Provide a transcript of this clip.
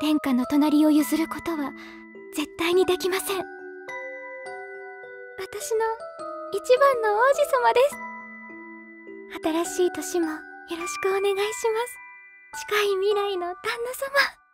天下の隣を譲ることは絶対にできません。私の一番の王子様です。新しい年もよろしくお願いします。近い未来の旦那様。